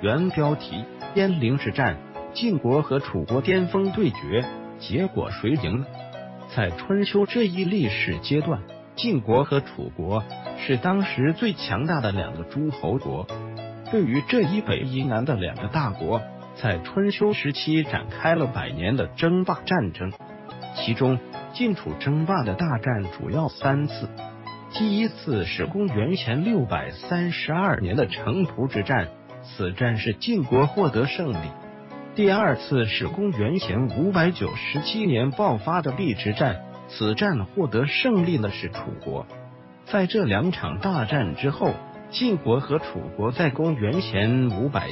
原标题：鄢陵之战，晋国和楚国巅峰对决，结果谁赢了？在春秋这一历史阶段，晋国和楚国是当时最强大的两个诸侯国。对于这一北一南的两个大国，在春秋时期展开了100年的争霸战争。其中，晋楚争霸的大战主要3次。第一次是公元前632年的城濮之战，此战是晋国获得胜利。第二次是公元前597年爆发的郦之战，此战获得胜利的是楚国。在这2场大战之后，晋国和楚国在公元前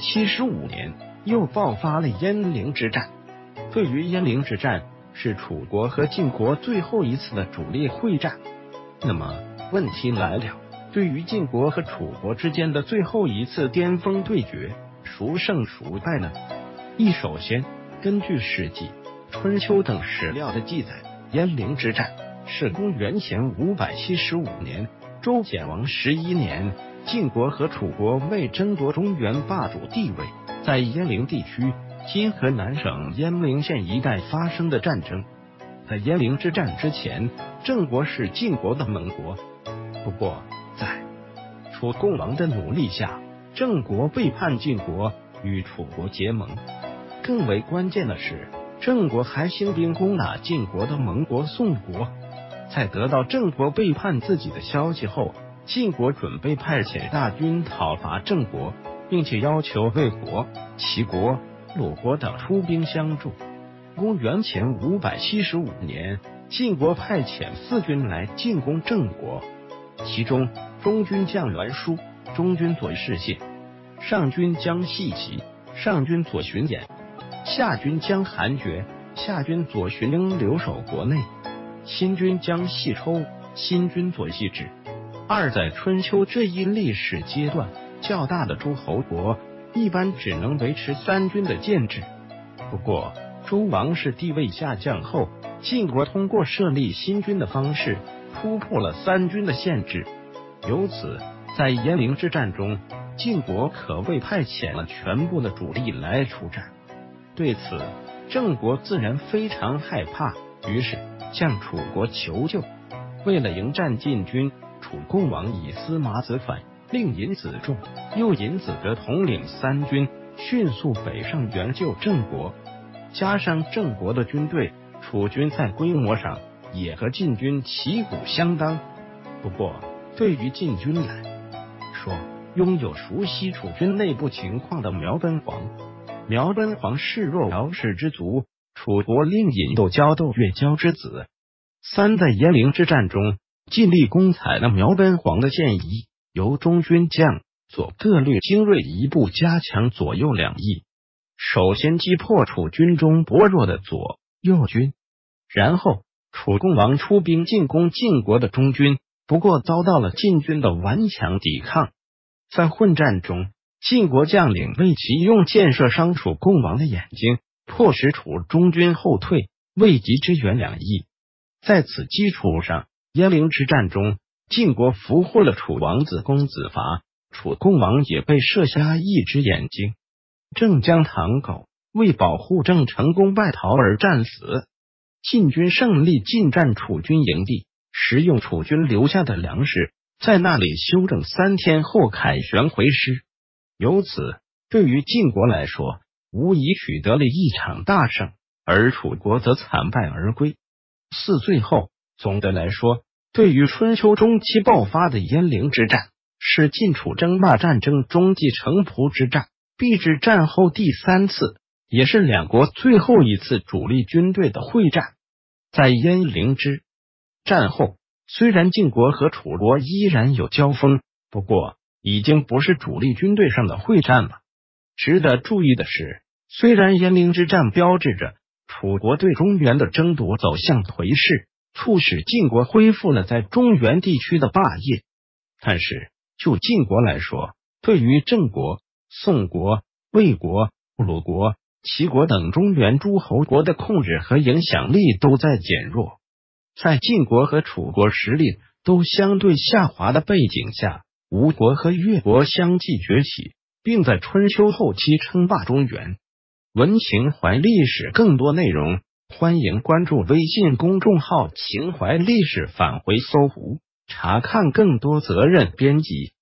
575年又爆发了鄢陵之战。对于鄢陵之战，是楚国和晋国最后一次的主力会战。那么问题来了，对于晋国和楚国之间的最后一次巅峰对决，孰胜孰败呢？首先，根据《史记》《春秋》等史料的记载，鄢陵之战是公元前575年，周简王11年，晋国和楚国为争夺中原霸主地位，在鄢陵地区今河南省鄢陵县一带发生的战争。在鄢陵之战之前，郑国是晋国的盟国。不过，在楚共王的努力下，郑国背叛晋国，与楚国结盟。更为关键的是，郑国还兴兵攻打晋国的盟国宋国。在得到郑国背叛自己的消息后，晋国准备派遣大军讨伐郑国，并且要求魏国、齐国、鲁国等出兵相助。公元前575年，晋国派遣4军来进攻郑国，其中中军将袁术、中军左士燮，上军将细齐，上军左巡演，下军将韩厥，下军左巡英留守国内，新军将细抽，新军左系止。在春秋这一历史阶段，较大的诸侯国一般只能维持3军的建制。不过，周王室地位下降后，晋国通过设立新军的方式突破了3军的限制。由此，在鄢陵之战中，晋国可谓派遣了全部的主力来出战。对此，郑国自然非常害怕，于是向楚国求救。为了迎战晋军，楚共王以司马子反，令尹子重、又尹子德统领3军，迅速北上援救郑国。加上郑国的军队，楚军在规模上也和晋军旗鼓相当。不过，对于晋军来说，拥有熟悉楚军内部情况的苗奔黄视若姚氏之族，楚国令尹斗交斗越交之子。在鄢陵之战中，尽力攻采了苗奔黄的建议，由中军将左各率精锐一部加强左右两翼。首先击破楚军中薄弱的左右军，然后楚共王出兵进攻晋国的中军，不过遭到了晋军的顽强抵抗。在混战中，晋国将领魏齐用箭射伤楚共王的眼睛，迫使楚中军后退，未及支援两翼。在此基础上，鄢陵之战中，晋国俘获了楚王子公子伐，楚共王也被射瞎一只眼睛。郑姜唐狗为保护郑成功败逃而战死。晋军胜利进占楚军营地，食用楚军留下的粮食，在那里休整3天后凯旋回师。由此，对于晋国来说，无疑取得了一场大胜，而楚国则惨败而归。最后，总的来说，对于春秋中期爆发的鄢陵之战，是晋楚争霸战争中继城濮之战、郦之战后第3次，也是两国最后一次主力军队的会战。在鄢陵之战后，虽然晋国和楚国依然有交锋，不过已经不是主力军队上的会战了。值得注意的是，虽然鄢陵之战标志着楚国对中原的争夺走向颓势，促使晋国恢复了在中原地区的霸业，但是就晋国来说，对于郑国、宋国、魏国、鲁国、齐国等中原诸侯国的控制和影响力都在减弱。在晋国和楚国实力都相对下滑的背景下，吴国和越国相继崛起， 并在春秋后期称霸中原。文情怀历史更多内容，欢迎关注微信公众号“情怀历史返回搜狐”，查看更多责任编辑。